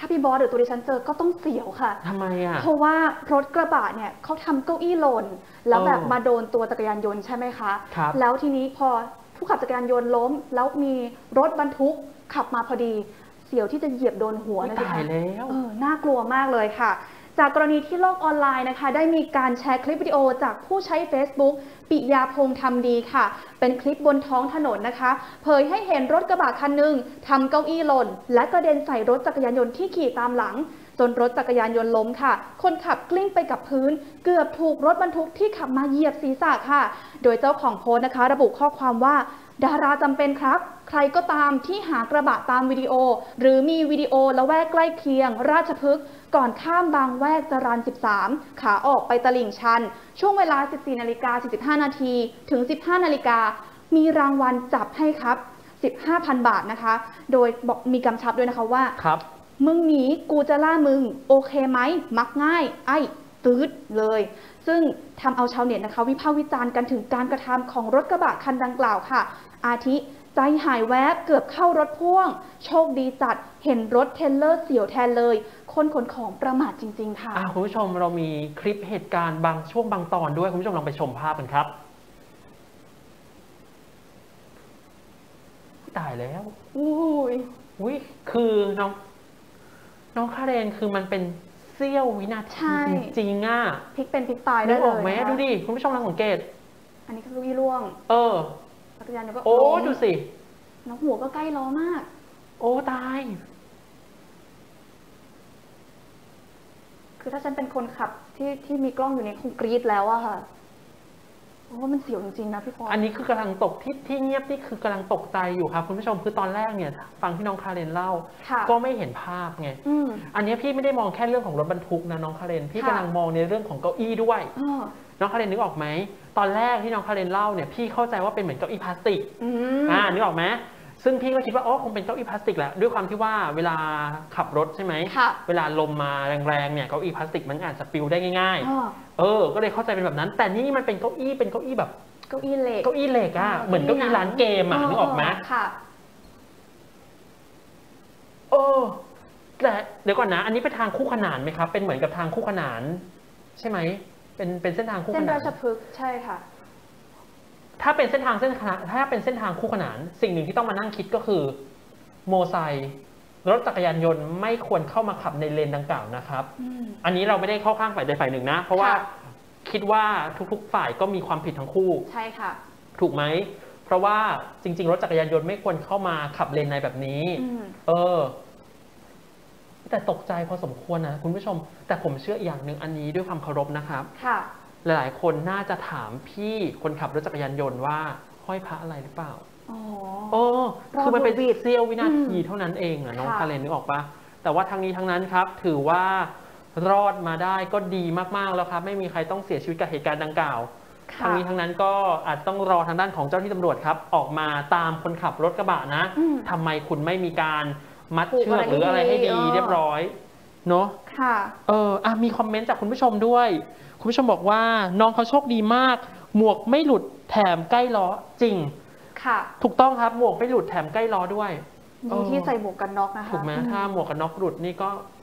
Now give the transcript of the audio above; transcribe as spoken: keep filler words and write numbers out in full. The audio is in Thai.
พี่บอสหรือตัวดิฉันเจอก็ต้องเสียวค่ะทำไมอ่ะเพราะว่ารถกระบะเนี่ยเขาทำเก้าอี้หล่นแล้วแบบมาโดนตัวจักรยานยนต์ใช่ไหมคะแล้วทีนี้พอผู้ขับจักรยานยนต์ล้มแล้วมีรถบรรทุกขับมาพอดีเสียวที่จะเหยียบโดนหัวนะตายแล้วเออน่ากลัวมากเลยค่ะจากกรณีที่โลกออนไลน์นะคะได้มีการแชร์คลิปวิดีโอจากผู้ใช้ Facebook ปิยาพงษ์ทำดีค่ะเป็นคลิปบนท้องถนนนะคะเผยให้เห็นรถกระบะคันหนึ่งทำเก้าอี้หล่นและกระเด็นใส่รถจักรยานยนต์ที่ขี่ตามหลังจนรถจักรยานยนต์ล้มค่ะคนขับกลิ้งไปกับพื้นเกือบถูกรถบรรทุกที่ขับมาเหยียบศีรษะค่ะโดยเจ้าของโพสต์นะคะระบุข้อความว่าดาราจำเป็นครับใครก็ตามที่หากระบะตามวิดีโอหรือมีวิดีโอละแวกใกล้เคียงราชพฤกษ์ก่อนข้ามบางแวกจรัญสิบสามขาออกไปตลิ่งชันช่วงเวลา สิบสี่นาฬิกาสี่สิบห้านาทีถึง สิบห้านาฬิกามีรางวัลจับให้ครับ สิบห้าพัน บาทนะคะโดยบอกมีกำชับด้วยนะคะว่าครับมึงหนีกูจะล่ามึงโอเคไหมมักง่ายไอ้ตืดเลยซึ่งทำเอาชาวเน็ตนะคะวิพากษ์วิจารณ์กันถึงการกระทำของรถกระบะคันดังกล่าวค่ะอาทิใจหายแวบเกือบเข้ารถพ่วงโชคดีจัดเห็นรถเทรลเลอร์เสียวแทนเลยคนขนของประมาทจริงๆค่ะคุณผู้ชมเรามีคลิปเหตุการณ์บางช่วงบางตอนด้วยคุณผู้ชมลองไปชมภาพกันครับตายแล้วอุ้ยอุ้ยคือน้องน้องคาเรนคือมันเป็นเสี้ยววินาทีจริงๆอ่ะพลิกเป็นพลิกตายได้เลยออกไหมดูดิคุณผู้ชมลองสังเกตอันนี้ก็คือวิล่วงเออจักรยานยนต์ก็โอ้ดูสิน้องหัวก็ใกล้ล้อมากโอ้ตายคือถ้าฉันเป็นคนขับที่ที่มีกล้องอยู่ในคงกรี๊ดแล้วอะค่ะเพราะว่ามันเสียวจริงๆนะพี่พรอันนี้คือกำลังตกที่ที่เงียบนี่คือกำลังตกใจอยู่ครับคุณผู้ชมคือตอนแรกเนี่ยฟังที่น้องคาเรนเล่าก็ไม่เห็นภาพไงอันนี้พี่ไม่ได้มองแค่เรื่องของรถบรรทุกนะน้องคาเรนพี่กำลังมองในเรื่องของเก้าอี้ด้วยน้องคาเรนนึกออกไหมตอนแรกที่น้องคาเรนเล่าเนี่ยพี่เข้าใจว่าเป็นเหมือนเก้าอี้พลาสติกอ่านึกออกไหมซึ่งพี่ก็คิดว่าอ๋อคงเป็นเก้าอี้พลาสติกแหละด้วยความที่ว่าเวลาขับรถใช่ไหมเวลาลมมาแรงๆเนี่ยเก้าอี้พลาสติกมันอาจจะปลิวได้ง่ายๆเออก็เลยเข้าใจเป็นแบบนั้นแต่นี่มันเป็นเก้าอี้เป็นเก้าอี้แบบเก้าอี้เหล็กเก้าอี้เหล็กอ่ะเหมือนเก้าอี้ร้านเกมอ่ะนึกออกไหมค่ะโอ้แต่เดี๋ยวก่อนนะอันนี้เป็นทางคู่ขนานไหมครับเป็นเหมือนกับทางคู่ขนานใช่ไหมเป็นเป็นเส้นทางคู่ขนานเส้นราชพฤกษ์ใช่ค่ะถ้าเป็นเส้นทางเส้นถ้าเป็นเส้นทางคู่ขนานสิ่งหนึ่งที่ต้องมานั่งคิดก็คือโมไซค์รถจักรยานยนต์ไม่ควรเข้ามาขับในเลนดังกล่าวนะครับอันนี้เราไม่ได้เข้าข้างฝ่ายใดฝ่ายหนึ่งนะเพราะว่าคิดว่าทุกๆฝ่ายก็มีความผิดทั้งคู่ใช่ค่ะถูกไหมเพราะว่าจริงๆรถจักรยานยนต์ไม่ควรเข้ามาขับเลนในแบบนี้เออแต่ตกใจพอสมควรนะคุณผู้ชมแต่ผมเชื่ออย่างหนึ่งอันนี้ด้วยความเคารพนะครับค่ะหลายๆคนน่าจะถามพี่คนขับรถจักรยานยนต์ว่าห้อยพระอะไรหรือเปล่าอ๋อโอ้คือมันเป็นเสี้ยววินาทีเท่านั้นเองอะน้องคาเรนนึกออกปะแต่ว่าทั้งนี้ทั้งนั้นครับถือว่ารอดมาได้ก็ดีมากๆแล้วครับไม่มีใครต้องเสียชีวิตกับเหตุการณ์ดังกล่าวทั้งนี้ทั้งนั้นก็อาจต้องรอทางด้านของเจ้าที่ตำรวจครับออกมาตามคนขับรถกระบะนะทำไมคุณไม่มีการมัดเชือกหรืออะไรให้ดีเรียบร้อยเนาะค่ะเอออ่ะมีคอมเมนต์จากคุณผู้ชมด้วยคุณผู้ชมบอกว่าน้องเขาโชคดีมากหมวกไม่หลุดแถมใกล้ล้อจริงค่ะถูกต้องครับหมวกไม่หลุดแถมใกล้ล้อด้วยดีที่ใส่หมวกกันน็อกนะคะถูกไหมถ้าหมวกกันน็อกหลุดนี่ก็